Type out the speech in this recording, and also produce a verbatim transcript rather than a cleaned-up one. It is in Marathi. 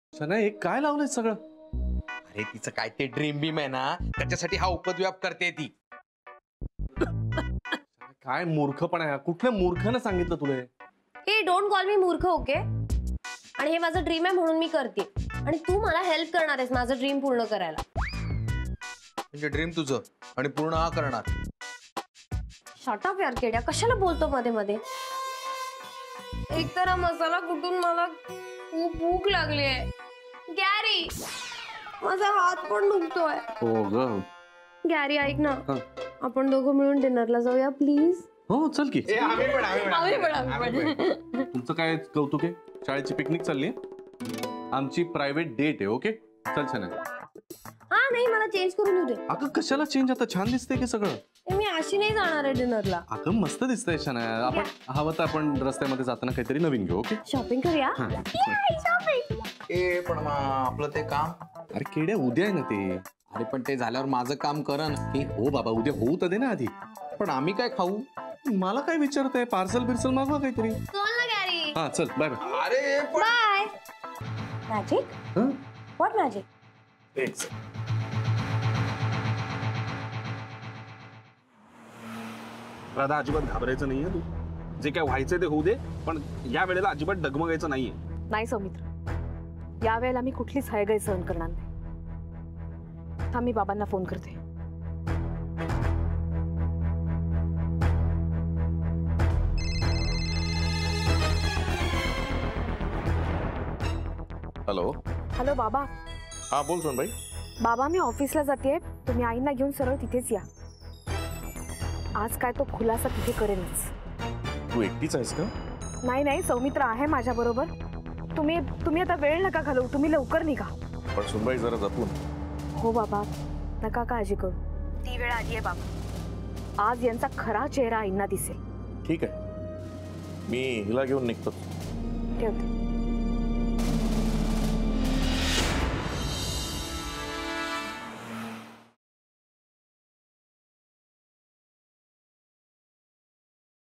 शनाई हे काय लावलंय सगळं? अरे तिचं काय ते ड्रीम बीम आहे ना, त्याच्यासाठी हा उपद्व्याप करते ती. काय मूर्खपणा आहे, कुठल्या मूर्खानं सांगितलं तुला? हे डोंट कॉल मी मूर्ख, ओके? आणि हे माझं ड्रीम आहे म्हणून मी करते, आणि तू मला हेल्प करणार आहेस माझं ड्रीम पूर्ण करायला. म्हणजे ड्रीम तुझं आणि पूर्ण हा करणार. शट अप यार केड्या, कशाला बोलतो मध्ये मध्ये? एक तर हा मसाला कुठून मला खूप भूक लागली आहे. गॅरी, माझा हात पण दुखतोय. हो ग गॅरी ऐक ना, आपण दोघं मिळून डिनरला जाऊया प्लीज. हो चल की. तुमचं तुमचं काय कौतुक आहे? शाळेची पिकनिक चालली आमची प्रायव्हेट डेट आहे. ओके चल शनाई. हा नाही, मला चेंज करून देऊ दे. अगं कशाला चेंज? आता छान दिसतंय की सगळं. मी अशी नाही जाणार आहे डिनरला. अगं मस्त दिसतंय शनाई. आपण हवं तर आपण रस्त्यामध्ये जाताना काहीतरी नवीन घेऊ. ओके शॉपिंग करूया. शॉपिंग. ए पण मग आपलं ते काम. अरे केड्या उद्या आहे ना ते. अरे पण ते झाल्यावर माझं काम करा ना. ए हो बाबा, उद्या होऊ तर दे ना आधी. पण आम्ही काय खाऊ? मला काय विचारतंय? पार्सल बिर्सल मागवा काहीतरी. चल ना गॅरी. हा चल बाय बाय. अरे bye. Magic? What magic? Radha, अजिबात घाबरायचं नाहीये. तू जे काय व्हायचंय ते होऊ दे, पण या वेळेला अजिबात डगमगायचं नाहीये. नाही सौमित्र, या वेळेला मी कुठलीच हयगय सहन करणार नाही. थांब, मी बाबांना फोन करते. हॅलो. हॅलो बाबा. हा बोल सोनबाई. बाबा, मी ऑफिसला जाते, तुम्ही आईंना घेऊन सरळ तिथेच या. आज काय तो खुलासा तिथे करेनच. तू एकटीच आहेस का? नाही नाही, सौमित्र आहे माझ्या बरोबर. तुम्ही तुम्ही आता वेळ नका घालवू, तुम्ही लवकर निघा. पण सोनबाई जरा जपून. हो बाबा, नका काळजी करू. ती वेळ आली आहे बाबा. आज यांचा खरा चेहरा आईंना दिसेल. ठीक आहे, मी हिला घेऊन निघतो. ठेवते.